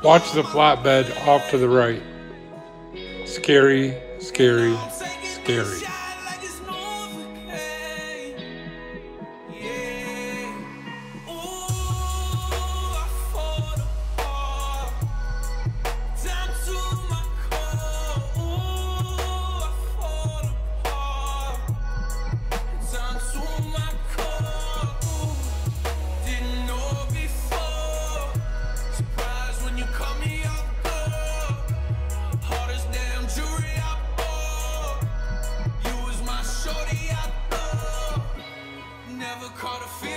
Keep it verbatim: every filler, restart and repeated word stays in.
Watch the flatbed off to the right. Scary, scary, scary. Caught a